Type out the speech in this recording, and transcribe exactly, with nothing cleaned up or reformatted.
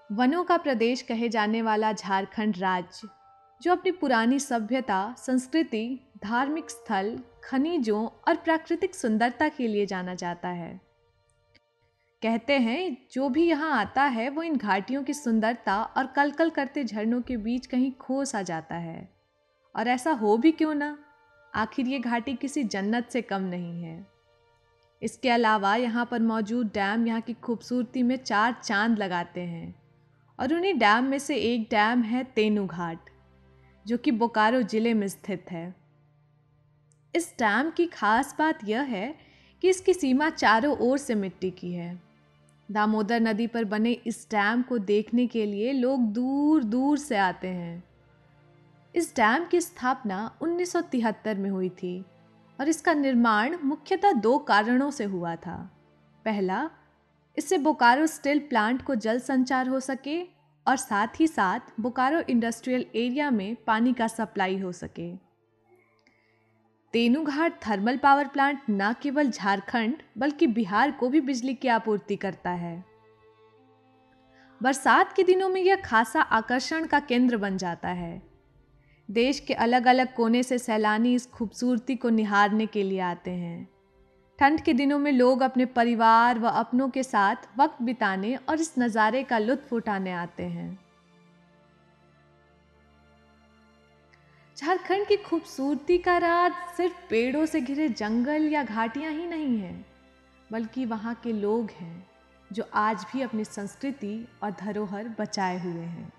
वनों का प्रदेश कहे जाने वाला झारखंड राज्य, जो अपनी पुरानी सभ्यता, संस्कृति, धार्मिक स्थल, खनिजों और प्राकृतिक सुंदरता के लिए जाना जाता है। कहते हैं जो भी यहाँ आता है वो इन घाटियों की सुंदरता और कलकल करते झरनों के बीच कहीं खो सा जाता है। और ऐसा हो भी क्यों ना, आखिर ये घाटी किसी जन्नत से कम नहीं है। इसके अलावा यहाँ पर मौजूद डैम यहाँ की खूबसूरती में चार चांद लगाते हैं। और उन्हीं डैम में से एक डैम है तेनू घाट, जो कि बोकारो जिले में स्थित है। इस डैम की खास बात यह है कि इसकी सीमा चारों ओर से मिट्टी की है। दामोदर नदी पर बने इस डैम को देखने के लिए लोग दूर दूर से आते हैं। इस डैम की स्थापना उन्नीस सौ तिहत्तर में हुई थी और इसका निर्माण मुख्यतः दो कारणों से हुआ था। पहला, इससे बोकारो स्टील प्लांट को जल संचार हो सके और साथ ही साथ बोकारो इंडस्ट्रियल एरिया में पानी का सप्लाई हो सके। तेनू घाट थर्मल पावर प्लांट न केवल झारखंड बल्कि बिहार को भी बिजली की आपूर्ति करता है। बरसात के दिनों में यह खासा आकर्षण का केंद्र बन जाता है। देश के अलग अलग कोने से सैलानी इस खूबसूरती को निहारने के लिए आते हैं। ठंड के दिनों में लोग अपने परिवार व अपनों के साथ वक्त बिताने और इस नज़ारे का लुत्फ उठाने आते हैं। झारखंड की खूबसूरती का राज सिर्फ पेड़ों से घिरे जंगल या घाटियां ही नहीं है, बल्कि वहाँ के लोग हैं जो आज भी अपनी संस्कृति और धरोहर बचाए हुए हैं।